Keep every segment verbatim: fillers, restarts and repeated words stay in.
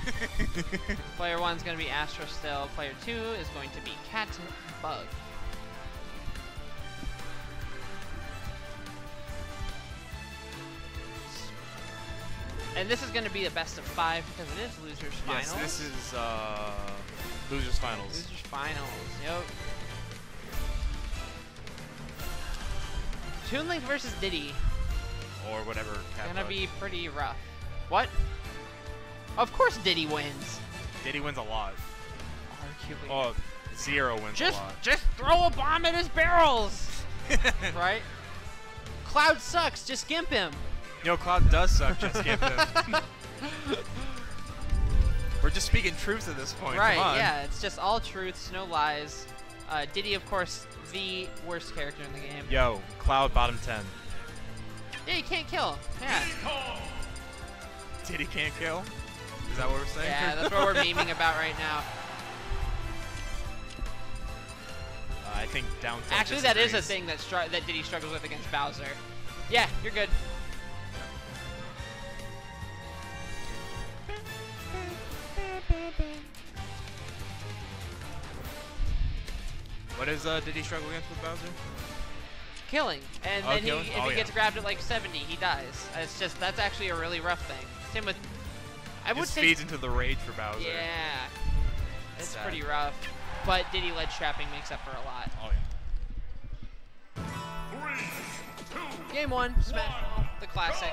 Player one is going to be Astro still. Player two is going to be Cat Bug. And this is going to be a best of five because it is losers finals. Yes, this is uh, losers finals. Losers finals. Yep. Toon Link versus Diddy. Or whatever. Cat Gonna bug. be pretty rough. What? Of course Diddy wins. Diddy wins a lot. Arguably. Oh, Zero wins just, a lot. just throw a bomb at his barrels. Right? Cloud sucks. Just gimp him. Yo, Cloud does suck. Just give him. We're just speaking truth at this point. Right? Come on. Yeah. It's just all truths, no lies. Uh, Diddy, of course, the worst character in the game. Yo, Cloud bottom ten. Yeah, you can't kill. Yeah. Diddy can't kill? Is that what we're saying? Yeah, that's what we're memeing about right now. Uh, I think down tilt Actually, that is a disagrees. thing that str that Diddy struggles with against Bowser. Yeah, you're good. What does uh, Diddy struggle against with Bowser? Killing, and Oh, then he, killing? if Oh, he yeah. gets grabbed at like seventy, he dies. It's just that's actually a really rough thing. Same with, I would Just say, feeds into the rage for Bowser. yeah, it's Sad. pretty rough. But Diddy ledge trapping makes up for a lot. Oh yeah. Game one, Smash Ball, the classic.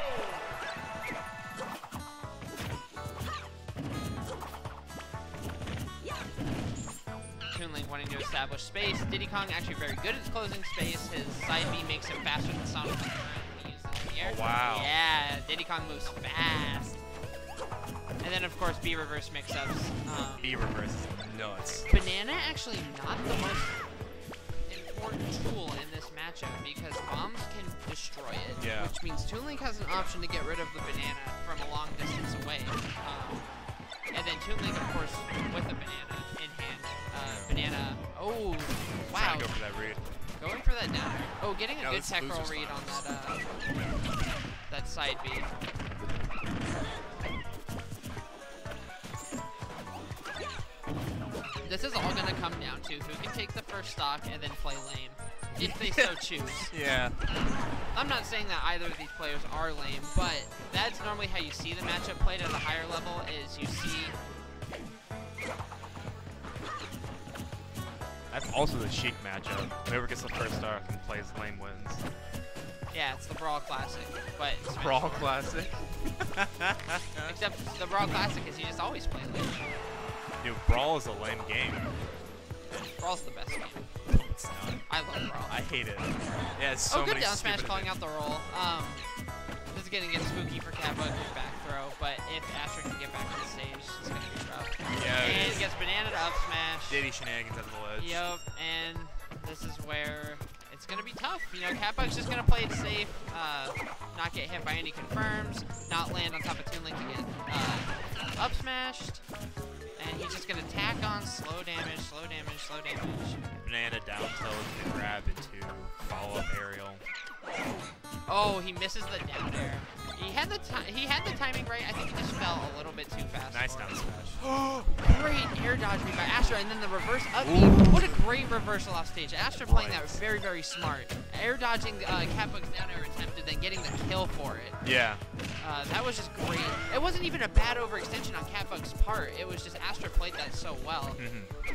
Toon Link wanting to establish space. Diddy Kong actually very good at closing space. His side B makes him faster than Sonic when he uses it in the air. Oh, wow. Yeah, Diddy Kong moves fast. And then of course B reverse mix-ups. Um, B reverse is nuts. Banana actually not the most important tool in this matchup because bombs can destroy it. Yeah. Which means Toon Link has an option to get rid of the banana from a long distance away. Um, and then Toon Link, of course, with the banana in hand. Uh, banana. Oh, wow. Trying to go for that read. Going for that down. Oh, getting a No, good this is tech roll losers read on finals. that. Uh, that side B. This is all going to come down to who can take the first stock and then play lame, if they so choose. Yeah. I'm not saying that either of these players are lame, but that's normally how you see the matchup played at a higher level, is you see... That's also the Sheik matchup. Whoever gets the first star and plays lame wins. Yeah, it's the Brawl Classic, but... Smash Brawl four. Classic. Except the Brawl Classic is you just always play lame. Dude, Brawl is a lame game. Brawl's the best game. No, it's not. I love Brawl. I hate it. Yeah, it's so oh, good many down smash stupid calling things. out the roll. Um, this is gonna get spooky for Kappa with back throw, but if Asher can get back to the stage, it's gonna be rough. Yeah, it and is. gets banana to up smash. Diddy shenanigans at the ledge. Yep, and this is where it's gonna be tough. You know, Kappa's just gonna play it safe, uh, not get hit by any confirms, not land on top of Toon Link to get uh, up smashed. And he's just gonna tack on slow damage, slow damage, slow damage. Banana down tilt to grab into follow up aerial. Oh, he misses the down air. He had the ti he had the timing right. I think he just fell a little bit too fast. Nice for down it. smash. Great air dodge read by Astra, and then the reverse up B. What a great reversal off stage. Astra playing that very, very smart. Air dodging uh, Kappa's down air attempt and then getting the kill for it. Yeah. Uh, that was just great. It wasn't even a bad overextension on Kappa's part. It was just Astra played that so well. Mm-hmm.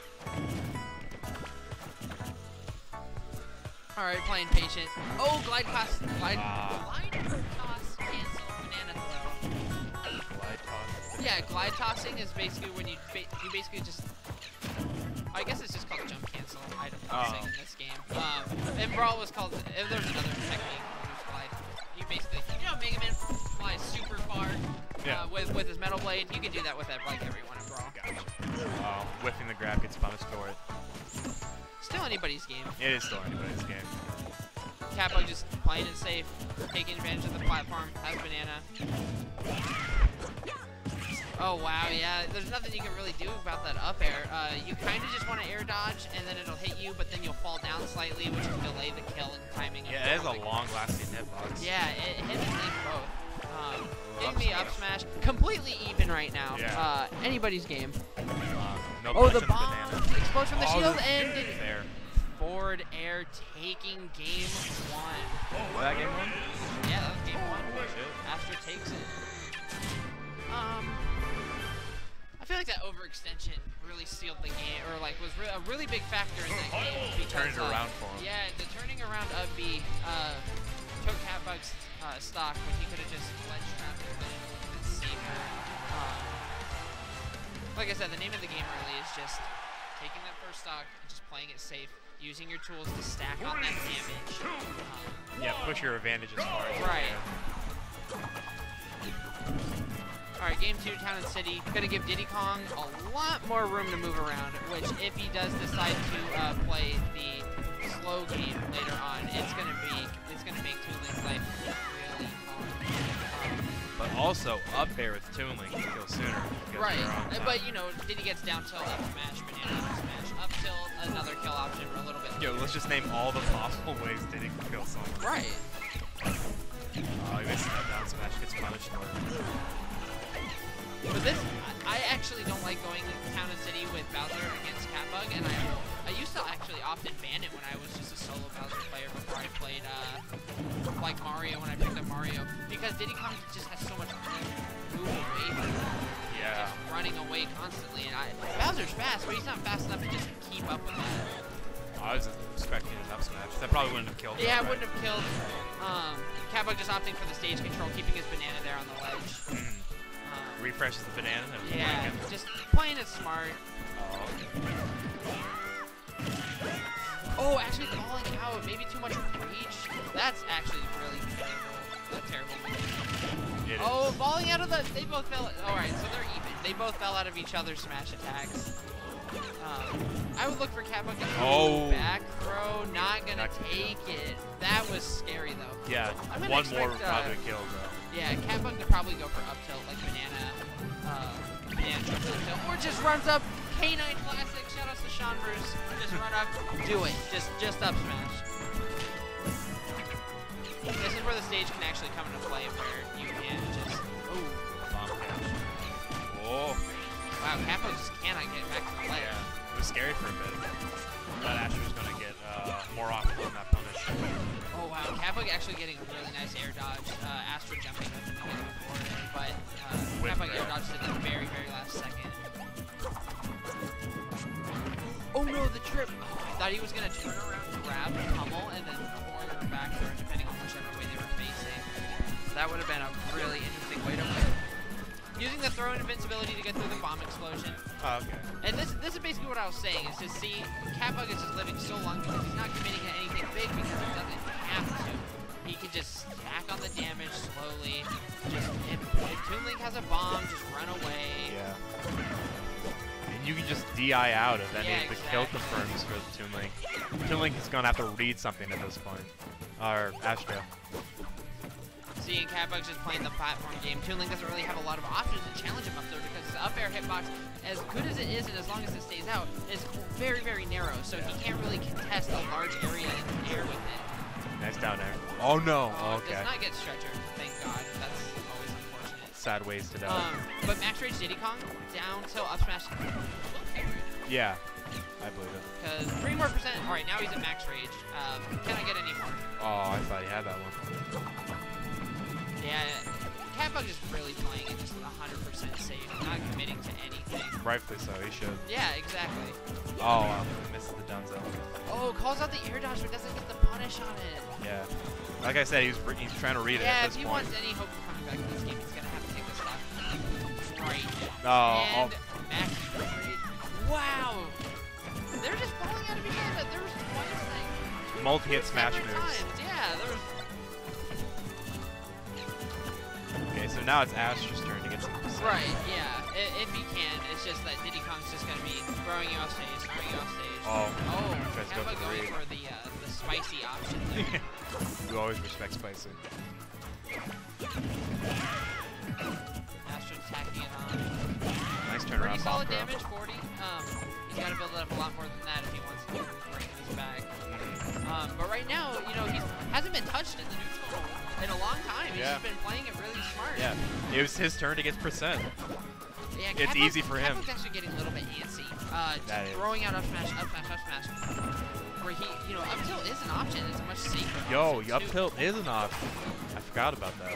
All right, playing patient. Oh, glide toss, glide, Ah. glide toss, cancel, banana throw. Glide toss. Yeah, glide tossing is basically when you ba you basically just. I guess it's just called jump cancel item tossing Oh. in this game. Um, and Brawl was called. If there's another technique, it was glide. You basically, you know, Mega Man flies super far Yeah. uh, with with his metal blade. You can do that with like everyone in Brawl. Gotcha. Oh, whiffing the grab gets punished for it. Still anybody's game. It is still anybody's game. Kappa just playing it safe, taking advantage of the platform, has banana. Oh wow, yeah, there's nothing you can really do about that up air. Uh, you kind of just want to air dodge, and then it'll hit you, but then you'll fall down slightly, which will delay the kill and timing. Of Yeah, it is a jumping. long-lasting hitbox. Yeah, it hit and leave both. Um, it getting the up smash. Completely even right now. Yeah. Uh, anybody's game. Uh, no Oh, the punch on bomb banana. explodes from the Oh, shield the- and did- There. forward air taking game one. Was that game one? Yeah, that was game one. Shit. Astra takes it. Um, I feel like that overextension really sealed the game, or like was re a really big factor in that game. Because, Turned it uh, around for him. Yeah, the turning around of B uh, took Catbug's uh, stock when he could have just ledge trapped it a little bit safer. Um, like I said, the name of the game really is just taking that first stock and just playing it safe, using your tools to stack on that damage. Um, Yeah, push your advantage as far as you Right. can. Alright, game two, Town and City. Gonna give Diddy Kong a lot more room to move around, which if he does decide to uh, play the slow game later on, it's gonna be, it's gonna make Toon Link's life really hard. Um, But also, up air with Toon Link to kill sooner. because right, they're on uh, top. but you know, Diddy gets down tilt, up smash, banana, up smash, up tilt, another kill option for a little bit. Yo, let's just name all the possible ways Diddy can kill someone. Right. Oh, he misses that down smash, gets punished for it. But this, I I actually don't like going to Town and City with Bowser against Catbug, and I I used to actually often ban it when I was just a solo Bowser player before I played uh, like Mario when I picked up Mario, because Diddy Kong just has so much room to move away from it, Yeah. just running away constantly, and I Bowser's fast, but he's not fast enough to just keep up with that. I was expecting an up smash. That probably wouldn't have killed him. Yeah, it right? wouldn't have killed. Um, Catbug just opting for the stage control, keeping his banana there on the ledge. Mhm. Um, Refreshes the banana and yeah, blank it. just playing it smart. Oh. Oh, actually calling out, maybe too much rage. That's actually really terrible. A terrible move. It is. Oh, falling out of the, they both fell, all right, so they're even. They both fell out of each other's smash attacks. Um, I would look for Catbug to Oh. back throw, not gonna Not gonna take it. That was scary though. Yeah, I'm gonna one expect, more would probably uh, kill though. Yeah, Catbug to probably go for up tilt like banana, uh, banana triple tilt, or just runs up K nine Classic. Shout out to Sean Bruce. Just run up, do it. Just, just up smash. This is where the stage can actually come into play, where you can just. Ooh, Bomb catch. Whoa. wow, Catbug just cannot get back to the ledge. Yeah, it was scary for a bit. Thought Asher was gonna get uh, more often on that punish. Oh wow, Catbug actually getting a really nice air dodge. Uh, Astra jumping up and going before it, but uh, With Catbug air air. dodged at the very, very last second. Oh no, the trip! Oh, I thought he was gonna turn around, grab, pummel, and then corner back throw, depending on whichever way they were facing. So that would have been a really interesting way to win. Using the throw and invincibility to get through the bomb explosion. Oh, okay. And this this is basically what I was saying, is to see Catbug is just living so long because he's not committing to anything big because he doesn't have to. He can just stack on the damage slowly. Just if, if Toon Link has a bomb, just run away. Yeah. And you can just D I out of any Yeah, of the kill exactly. confirms for the Toon Link. Toon Link is gonna have to read something at this point. Or Astra. Seeing Catbug's just playing the platform game, Toon Link doesn't really have a lot of options to challenge him up there because his up air hitbox, as good as it is and as long as it stays out, is very, very narrow. So he can't really contest a large area in the air with it. Nice down air. Oh no. Oh, Okay. Does not get stretcher, thank God. That's always unfortunate. Sad ways to die. Um, but Max Rage Diddy Kong down till up smash. Yeah. I believe it. Because three more percent. All right, now he's at max rage. Um, can I get any more? Oh, I thought he had that one. Yeah, Catbug is really playing it just one hundred percent safe, not committing to anything. Rightfully so. He should. Yeah, exactly. Oh, wow. Misses the down zone. Oh, calls out the air dodge, but doesn't get the punish on it. Yeah. Like I said, he's he's trying to read it Yeah, at if this he point. wants any hope of coming back to this game, he's gonna have to take the stock right. Oh, And oh. max rage. Wow. They're just falling out of each other. There was twice like Multi-hit smash separate moves. times. Yeah, there was. Okay, so now it's Astra's turn to get some percent. Right, yeah. I- If he can, it's just that Diddy Kong's just gonna be throwing you off stage, throwing you off stage. Oh, Oh, tries to go Catbug for the going read. for the uh, the spicy option there. You always respect spicy. Astro attacking it on. Nice Pretty turnaround bomb solid throw. damage, forty. Um, he's gotta build it up a lot more than that if he wants to break his bag. Mhm. Um, but right now, you know, he hasn't been touched in the neutral. in a long time. He's Yeah. just been playing it really smart. Yeah, it was his turn to get percent. Yeah, It's Catbug- easy for him. Catbug's actually getting a little bit antsy. Uh, That is. throwing out up smash, up smash, up smash. Where he, you know, up tilt is an option. It's a much safer Yo, option, up too. tilt is an option. I forgot about that.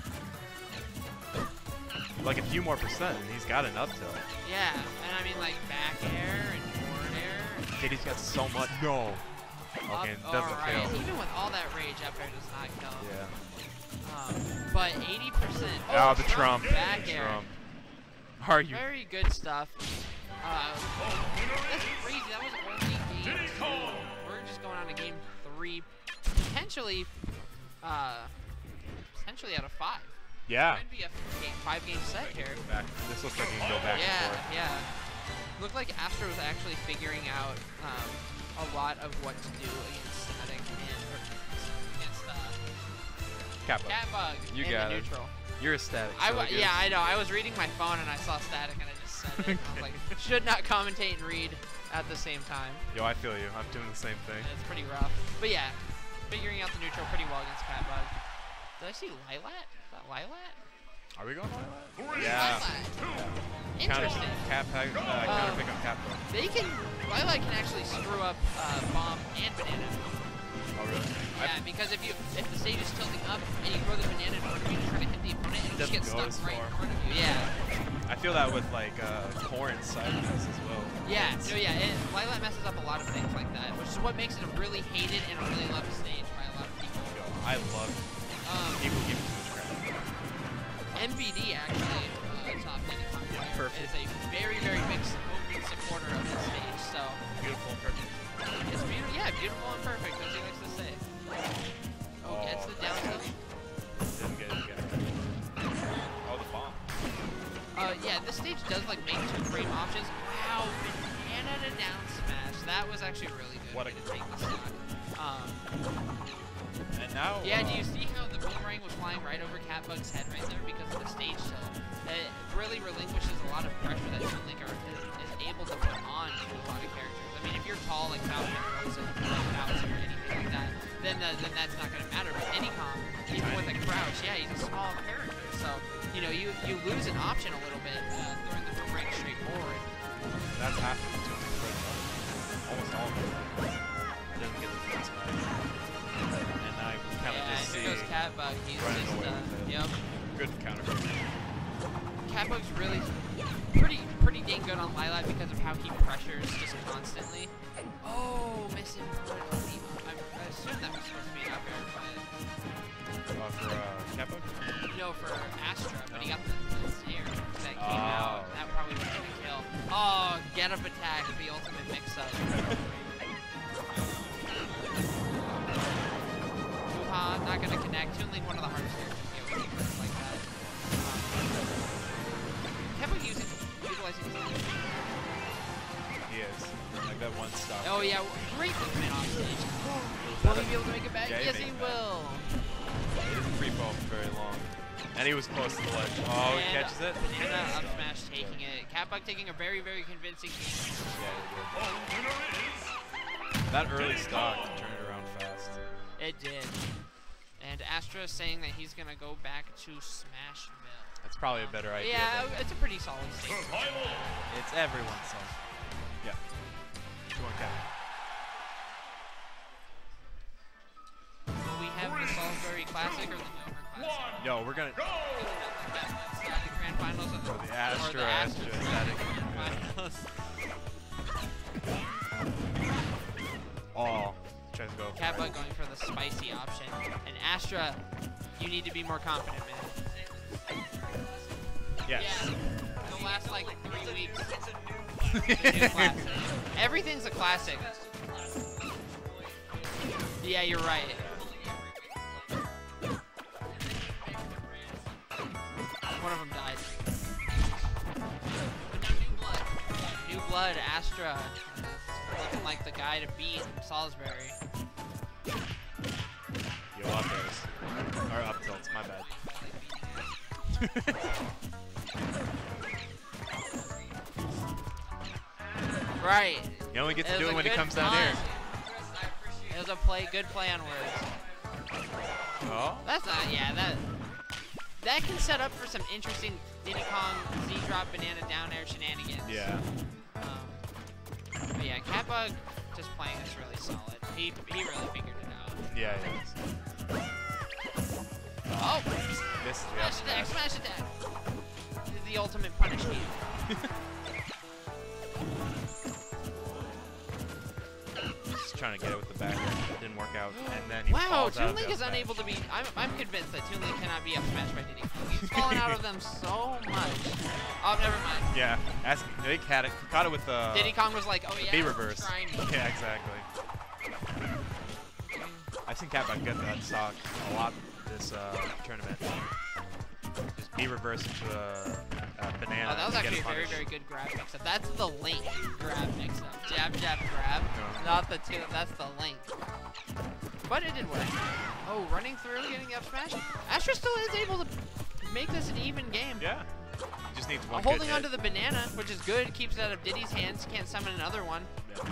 Like a few more percent, and he's got an up tilt. Yeah, and I mean like back air and forward air. And Kitty's got so much. No. Okay, up, doesn't alright. kill. Even with all that rage, up air does not kill. Yeah. Um, but eighty percent. Oh, the trump. Back air. Trump. Are you? Very good stuff. Uh, that's crazy. That was only game two. We're just going on to game three, potentially, uh, potentially out of five. Yeah. Could be a game, five-game set here. Back. This looks like he can go back Yeah, and forth. yeah. Looked like Astro was actually figuring out um, a lot of what to do against Static and or against uh, Catbug. Catbug You in got the it. neutral. You're a static. I so w good. yeah, I know. I was reading my phone and I saw Static and I just said it. I was like, should not commentate and read at the same time. Yo, I feel you. I'm doing the same thing. And it's pretty rough. But yeah, figuring out the neutral pretty well against Catbug. Did I see Lilat? Is that Lilat? Are we going Lilat? Yeah. Lilat. Counter, Interesting. cap, uh, counter pick on Catbug. They can, Lilat can actually screw up uh, Bomb and Banana. Oh, really? Yeah, because if you if the stage is tilting up and you throw the banana in front of you to try to hit the opponent, it'll just get Doesn't go stuck as right in far. front of you. Yeah. I feel that with like uh, Corrin side of this as well. Yeah, no, yeah, it, Lilat messes up a lot of things like that, which is what makes it a really hated and a really loved stage by a lot of people. Yo, I love it. Um, People give it too much credit. M V D actually, uh, top Pentagon player, Perfect. is a very, very big open supporter of this stage. So Beautiful and perfect. it's beautiful, yeah, beautiful and perfect, as he likes to say. Oh, gets the down tilt. Didn't get it again. Oh, the bomb. Uh, yeah, this stage does like make two frame options. Wow, banana to down smash. That was actually really good. What a way to take the stock. Um, And now. yeah, uh, do you see how the boomerang was flying right over Catbug's head right there because of the stage tilt? It really relinquishes a lot of pressure that Toon Link are, is, is able to put on to a lot of characters. I mean, if you're tall like Bowser or Rosa, like Bowser or anything like that, then the, then that's not going to matter. But Anycom, even with a crouch, yeah, he's a small character. So, you know, you, you lose an option a little bit uh, throwing the boomerang straight forward. That's half of the two. Almost all of it. Didn't get the defense back. And now you kind of Yeah, just see. here goes Catbug. He's running just, away uh, with it. yep. Good counter pick. Catbug's really pretty pretty dang good on Lilat because of how he pressures just constantly. Oh, missing. I, I assume that was supposed to be an up air, Uh, for uh, Catbug? but no, for Astra, but he got the, the snare that came Oh. out. That probably was gonna kill. Oh, get up attack, the ultimate mix-up. Wuha, not gonna connect. Toon Link, one of the hardest characters to get with defense like that. Catbug using utilizing his lead. He is. Like that one stop. Oh yeah, great movement off stage. that Will a- he be able to make it back? Yeah, he Yes, made he it back. will. He didn't free fall for very long. And he was close to the ledge. Oh, he And catches it? Banana up smash taking it. Catbug taking a very, very convincing game. Yeah, he did. That early stock turned it around fast. It did. And Astra is saying that he's gonna go back to Smash Mill. That's probably a better idea. Yeah, than- it's a pretty solid stage. It's everyone's song. Yeah. two one Cat. Will we have the Salisbury Classic or the Dover Classic? Yo, we're gonna. Static Grand Finals of the, Or the or Astra, the Astra, Static. Grand Finals. Oh, tries to go. for it. Catbug going for the spicy option. And Astra, you need to be more confident, man. Yes. Yeah. It'll last like three weeks. The new classic. Everything's a classic. Yeah, you're right. One of them died. But now New Blood. New Blood, Astra. uh, Looking like the guy to beat Salisbury. Yo, up airs. Or up tilts, my bad. Right. You only get to It do was it a when he good comes down pun. here. It was a play, good play on words. Oh, Oh. That's not, yeah, that that can set up for some interesting Diddy Kong Z-drop banana down air shenanigans. Yeah. Um, but yeah, Catbug just playing this really solid. He he really figured it out. Yeah, it is. Oh! This is the Smash up attack, smash. smash attack! This is the ultimate punish game. Just trying to get it with the back air. Didn't work out. And then he Wow, falls out Toon of Link the is up unable to smash. be. I'm, I'm convinced that Toon Link cannot be up smashed by Diddy Kong. He's fallen out of them so much. Oh, never mind. Yeah, ask, they caught it, caught it with the Diddy Kong was like, oh yeah, B reverse. try me. Yeah, exactly. I've seen Catbug get that stock a lot this uh, tournament. Just B reverse into a, a banana. Oh, that was and get actually a very, punish. very good grab mix-up. That's the Link grab mix-up. Jab, jab, grab. No. Not the two. That's the Link. But it did work. Oh, running through, getting the up smash. Astra still is able to make this an even game. Yeah. He just needs Uh, one holding good onto hit. the banana, which is good, keeps it out of Diddy's hands. Can't summon another one.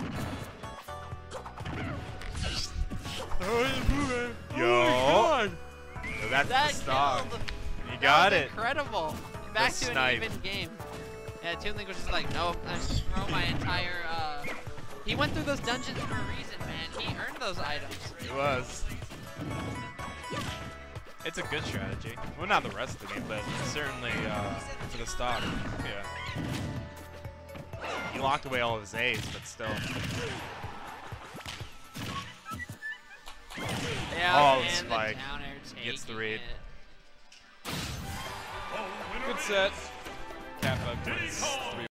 Yo. Oh Yo, that's that the stock. killed. You That got was it. Incredible. Back The to snipe. an even game. Yeah, Toon Link was just like, nope, I'm just throw my entire. Uh... He went through those dungeons for a reason, man. He earned those items. It was. It's a good strategy. Well, not the rest of the game, but certainly uh, for the stock. Yeah. He locked away all of his A's, but still. Yeah, Oh, and spike. the down air Gets the taking read. it. Good set. Catbug wins three